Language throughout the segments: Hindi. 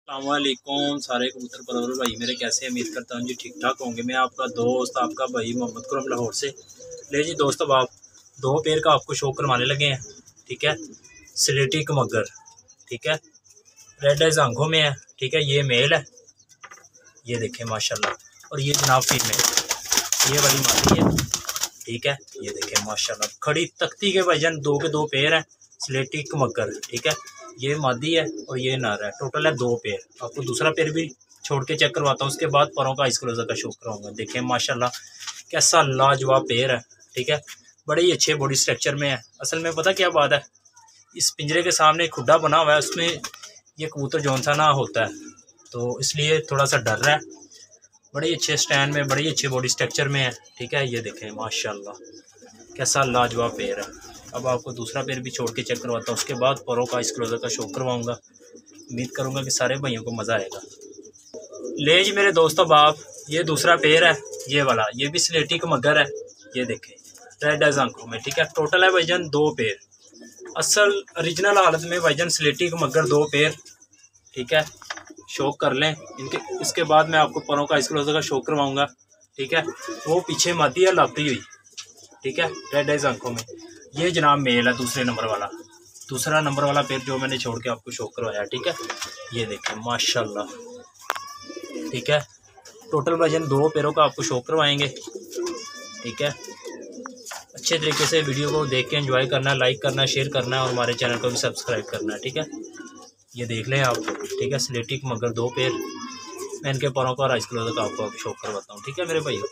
अस्सलामुअलैकुम सारे कबूतर परवर भाई मेरे कैसे उम्मीद करता हूँ जी ठीक ठाक होंगे। मैं आपका दोस्त आपका भाई मोहम्मद खुरम लाहौर से। ले जी दोस्तों आप दो पेड़ का आपको शौक करवाने लगे हैं। ठीक है, स्लेटी कमगर, ठीक है, रेड आइज आंखों में है। ठीक है, ये मेल है, ये देखें माशाल्लाह, और ये जनाब फीमेल, ये वाली मादी है। ठीक है, ये देखें माशाल्लाह खड़ी तख्ती के भाईजान दो के दो पेड़ हैं, स्लेटी कमगर। ठीक है, ये मादी है और ये नर है, टोटल है दो पेड़। आपको दूसरा पेड़ भी छोड़ के चेक करवाता हूँ, उसके बाद परों का आइस का शौक कराऊंगा। देखें माशाल्लाह कैसा लाजवाब पेड़ है। ठीक है, बड़े ही अच्छे बॉडी स्ट्रक्चर में है। असल में पता क्या बात है, इस पिंजरे के सामने एक खुड्डा बना हुआ है, उसमें ये कबूतर जौन सा ना होता है, तो इसलिए थोड़ा सा डर रहा है। बड़े अच्छे स्टैंड में, बड़ी अच्छे बॉडी स्ट्रक्चर में है। ठीक है, ये देखें माशाल्लाह कैसा लाजवाब पेड़ है। अब आपको दूसरा पेड़ भी छोड़ के चेक करवाता हूँ, उसके बाद परों का आइस का शौक करवाऊँगा। उम्मीद करूँगा कि सारे भाइयों को मज़ा आएगा। ले जी मेरे दोस्तों बाप, ये दूसरा पेड़ है, ये वाला, ये भी स्लेटी कमगर है। ये देखें रेड आइज आंखों में। ठीक है, टोटल है भाईजान दो पेड़, असल ओरिजिनल हालत में भाईजान स्लेटी कमगर दो पेड़। ठीक है, शौक कर लें इनके, इसके बाद मैं आपको परों का आइस का शौक करवाऊँगा। ठीक है, वो पीछे मादी है लापरी हुई। ठीक है, रेड आइज आंखों में। ये जनाब मेल है, दूसरे नंबर वाला, दूसरा नंबर वाला पेड़ जो मैंने छोड़ के आपको शौक करवाया। ठीक है, ये देखें माशाल्लाह। ठीक है, टोटल वजन दो पेड़ों का आपको शौक करवाएंगे। ठीक है, अच्छे तरीके से वीडियो को देख के एंजॉय करना है, लाइक करना है, शेयर करना है और हमारे चैनल को भी सब्सक्राइब करना है। ठीक है, ये देख लें आप। ठीक है, स्लेटी मगर दो पेड़, मैं इनके परों का और आइस का आपको शौक करवाता हूँ। ठीक है मेरे भाइयों,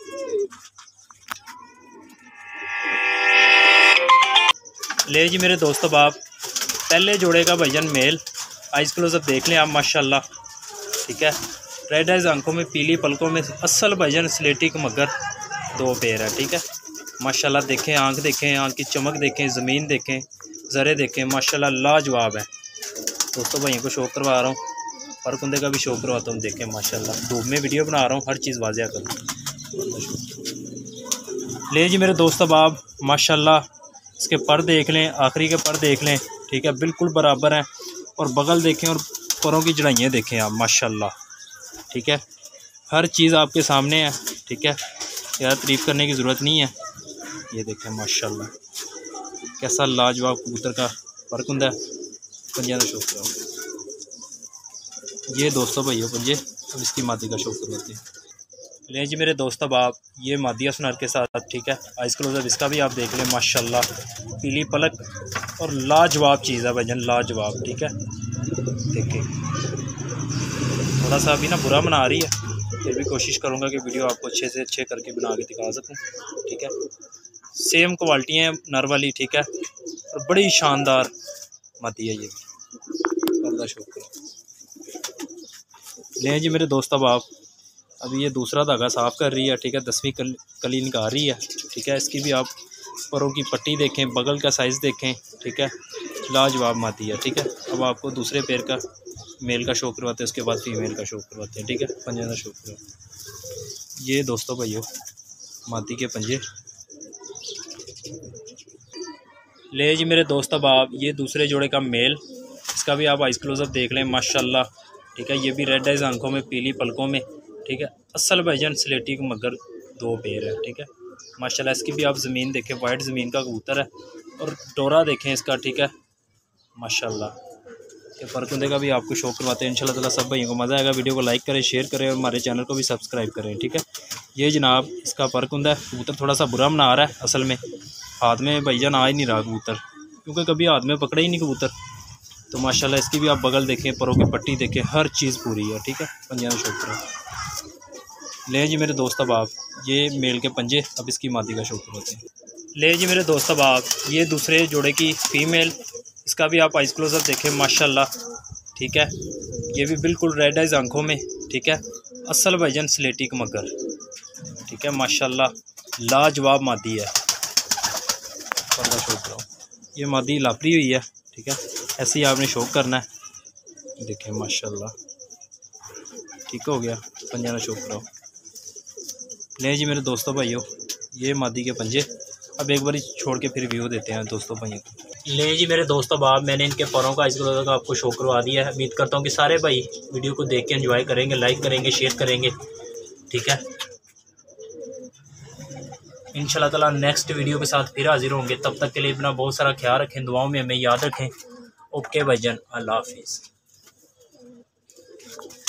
ले जी मेरे दोस्तों बाप, पहले जोड़े का भाईजान मेल, आइस क्लोजअप देख लें आप माशाल्लाह। ठीक है, रेड आइज आंखों में, पीली पलकों में, असल भाईजान स्लेटी मगर दो पेड़ है। ठीक है माशाल्लाह, देखें आंख, देखें आंख की चमक, देखें ज़मीन, देखें ज़रे, देखें माशाल्लाह लाजवाब है। दोस्तों भाइयों को शौक करवा रहा हूँ, पर कुंदे का भी शौक करवाता हूँ। देखें माशाल्लाह, धूप में वीडियो बना रहा हूँ, हर चीज़ वाजिया करूँ। ले जी मेरे दोस्तों बाप माशाल्लाह, इसके पर देख लें, आखिरी के पर देख लें। ठीक है, बिल्कुल बराबर हैं, और बगल देखें और परों की जड़ाइयाँ देखें आप माशाल्लाह। ठीक है, हर चीज़ आपके सामने है। ठीक है, ज़्यादा तारीफ़ करने की ज़रूरत नहीं है। ये देखें माशाल्लाह कैसा लाजवाब कबूतर का फर्क है। पंजे का शौक करो, ये दोस्तों भाइयों पंजे। अब इसकी मादी का शौक करवाते हैं। ले जी मेरे दोस्तों बाप, ये मादिया सुनर के साथ। ठीक है, आइस क्लोजअप इसका भी आप देख लें माशाल्लाह, पीली पलक और लाजवाब चीज़ है भाईजान, लाजवाब। ठीक है, देखिए थोड़ा सा अभी ना बुरा बना रही है, फिर भी कोशिश करूँगा कि वीडियो आपको अच्छे से अच्छे करके बना के दिखा सकूँ। ठीक है, सेम क्वालिटी है नर वाली। ठीक है, और बड़ी शानदार मादी है ये, पर्दा शौक करो। ले जी मेरे दोस्तों बाप, अभी ये दूसरा धागा साफ़ कर रही है। ठीक है, 10वीं कली निकाल रही है। ठीक है, इसकी भी आप परों की पट्टी देखें, बगल का साइज़ देखें। ठीक है, लाजवाब मादी है। ठीक है, अब आपको दूसरे पैर का मेल का शौक करवाते हैं, उसके बाद फीमेल का शौक करवाते हैं। ठीक है, पंजे का शौक करवाते। ये दोस्तों भाइयों मादी के पंजे। ले जी मेरे दोस्तों बाप, ये दूसरे जोड़े का मेल, इसका भी आप आइस क्लोजअप देख लें माशाल्लाह। ठीक है, ये भी रेड आइज आंखों में, पीली पलकों में। ठीक है, असल भाईजान स्लेटी मगर दो पेड़ है। ठीक है माशाल्लाह, इसकी भी आप ज़मीन देखें, वाइट ज़मीन का कबूतर है, और डोरा देखें इसका। ठीक है माशाल्लाह, ये परकुंदे का भी आपको शौक करवाते हैं इंशाल्लाह ताला। सब भाइयों को मज़ा आएगा। वीडियो को लाइक करें, शेयर करें और हमारे चैनल को भी सब्सक्राइब करें। ठीक है, ये जनाब इसका परकुंदा है। कबूतर थोड़ा सा बुरा बना रहा है, असल में हाथ में भाईजान आ ही नहीं रहा कबूतर, क्योंकि कभी हाथ में पकड़े ही नहीं कबूतर। तो माशाल्लाह इसकी भी आप बगल देखें, परों की पट्टी देखें, हर चीज़ पूरी है। ठीक है, पंजे का शौक करें। ले जी मेरे दोस्तों बाप, ये मेल के पंजे, अब इसकी मादी का शौक करवाते हैं। ले जी मेरे दोस्तों बाप, ये दूसरे जोड़े की फ़ीमेल, इसका भी आप आइस क्लोजअप देखें माशाल्लाह। ठीक है, ये भी बिल्कुल रेड आइज आंखों में। ठीक है, असल भाईजान स्लेटी मगर। ठीक है माशाल्लाह, लाजवाब मादी है। पर्दा शौक करो, ये मादी लापरी हुई है। ठीक है, ऐसे ही आपने शौक करना है। देखें माशाल्लाह, ठीक हो गया, पंजे का शौक करो। ले जी मेरे दोस्तों भाइयों, ये मादी के पंजे। अब एक बार छोड़ के फिर व्यू देते हैं दोस्तों भाइयों को। ले जी मेरे दोस्तों बाप, मैंने इनके परों का इस का आपको शो करवा दिया है। उम्मीद करता हूँ कि सारे भाई वीडियो को देख के एंजॉय करेंगे, लाइक करेंगे, शेयर करेंगे। ठीक है, इंशाल्लाह ताला नेक्स्ट वीडियो के साथ फिर हाजिर होंगे। तब तक के लिए अपना बहुत सारा ख्याल रखें, दुआओं में हमें याद रखें। ओके भाईजान, अल्लाह हाफिज़।